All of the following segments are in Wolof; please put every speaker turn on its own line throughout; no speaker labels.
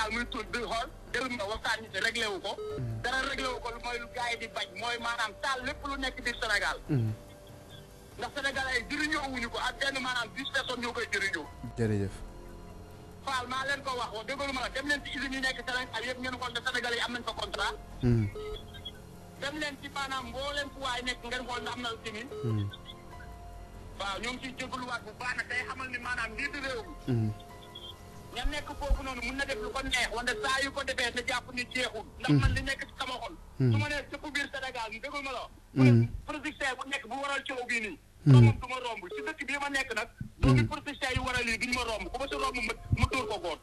Sénégal muy tudd di xool déglu ma waxtaan ñi réglé wu ko dara réglé wu ko mooy lu gars yi di bañ mooy maanaam taal lépp lu nekk biir Sénégal ndax Sénégalais yi jëriñoo wuñu ko ak benn maanaam 10 personnes ñoo koy jëriñoo
jërëjëf
Fall maa leen ko wax déglu ma la dem leen ci usines yi nekk Sénégal yëpp ngeen xool ne Sénégalais yi am nañ fa contrat dem leen ci maanaam mbooleem fu waay nekk ngeen xool ne am na usine waaw ñoo ngi ciy jégaluwaat bu baax nag tey xamal ni maanaam lii di réew mi ña nekk foofu noonu mun na def lu ko neex wante saa yu ko defee na jàpp ni jeexul ndax man li nekk ci sama xol su ma nee cëpp biir Sénégal mu déglu ma la producteur bu nekk bu waral coow bii nii doomam du ma romb si dëkk bii ma nekk nag doomi producteur yi waral lii duñu ma romb ku ma si romb ma dóor ko góor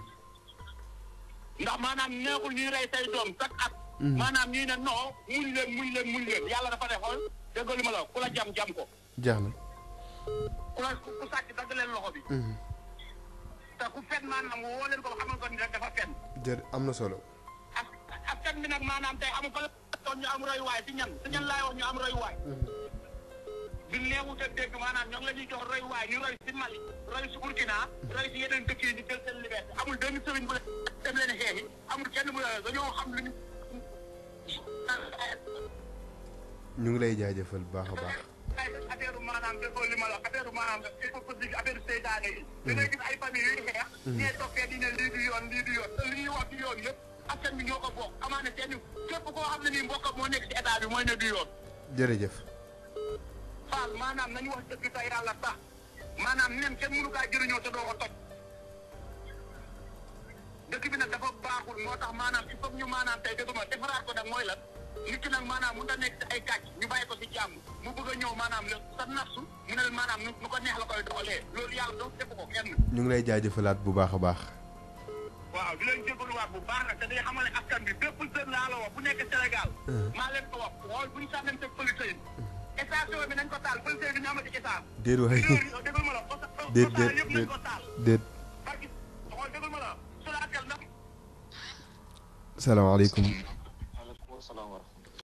ndax maanaam neexul ñuy rey say doom chaque at maanaam ñuy ne non muñ leen yàlla dafa ne xool déglu ma la ku la jam ko
jeex na
ku sàcc dagg leen loxo bi te ku fen maanaam woo leen ko xamal ko ni rek dafa fen
am na solo
ak fen bi nag maanaam tey amu ko la toon ñu am royuwaay si ñan laay wax ñu am royuwaay bi neewut a dégg maanaam ñoo ngi la ñuy jox royuwaay ñu roy si Mali roy si Burkina roy si yeneen dëkk yi ñu jël seen liberté amul benn sëriñ bu la dem leen xeexi amul kenn bu la dañoo xam lu
ñu ngi lay jaajëfal bu baax a baax
affaire maanaam déggoo li ma la affaire maanaam affaire seytaane yi da ngay gis ay famille yuy xeex ñee toppee di ne lii du yoon te li ñuy wax du yoon yëpp askan bi ñoo ko bokk amaana seen képp koo xam ne nii mbokk moo nekk ci état bi mooy ne du yoon
jërëjëf
Fall maanaam nañu wax dëgg te yàlla tax maanaam nen kenn mënu kaa jëriñoo te doo ko toj dëkk bi nag dafa baaxul moo tax maanaam il faut ñu maanaam tey dégg ma defaraat ko nag mooy lan nit ki nag maanaam mun na nekk ci ay kàcc ñu bàyyi ko ci jàmm mu bëgg a ñëw maanaam sa nafsu mu ne maanaam nu ko neex la koy doxalee loolu yàlla doo def ko kenn
ñu ngi lay jaajëfalaat bu baax a baax
waaw di leen jégaluwaat bu baax nag te day xamal ne askan bi bépp jeune laa la wax bu nekk Sénégal maa leen ko wax xool bu ñu sànnante police yi station bi nañ ko taal police bi ñu amati essence
déet waay
déglu ma la
déet
yëpp nañ ko taal
déet
parce que xool déglu ma la solatel ndax
salaamaaleykum